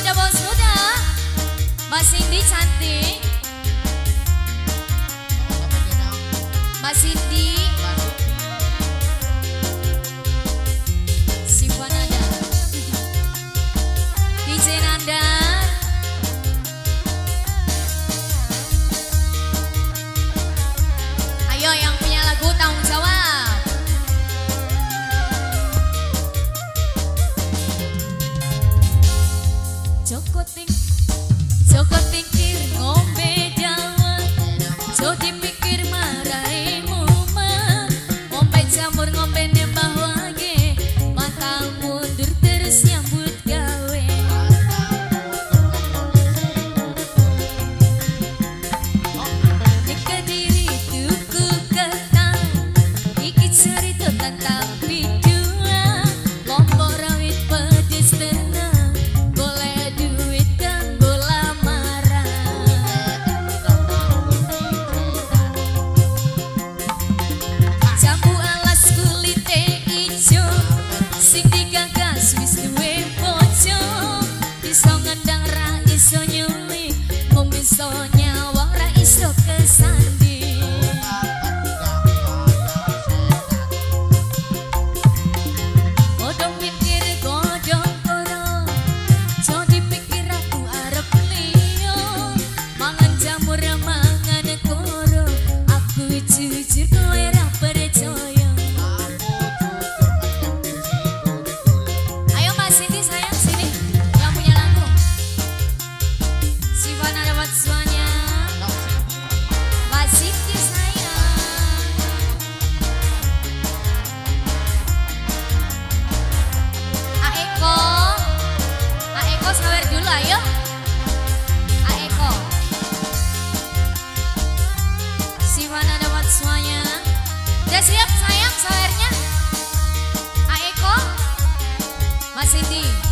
bos muda, Mbak Cindy cantik, Mbak Cindy, Siva Nanda, DJ Nanda. Ayo yang punya lagu tanggung jawab. Joko tingkir ngombe dawet, Jo dipikir marai muma, ngombe jamur ngombe nembah wangi, mata mundur terus nyambut gawe. Di Kediri tuku ketang, iki cerita tentang bidua, lombok rawit pedes tenang, golek duit dan bola marah. Jambu alas kulite ijo, sing digagas wis duwe bojo, iso ngendang ra iso nyuli, mung iso nyawang ra iso kesandi. Godhong pikir godhong koro, Jo dipikir aku arep liyo, mangan jamur mangan koro, aku jujur kowe ra percaya. Ayo Mbak Cindy sayang sini, yang punya lagu. Siva Nanda dapat semuanya. Mbak Cindy sayang. Aeko sawer dulu ayo. Aeko. Siva Nanda dapat semuanya. Udah siap sayang sawernya? Aeko. Mbak Cindy.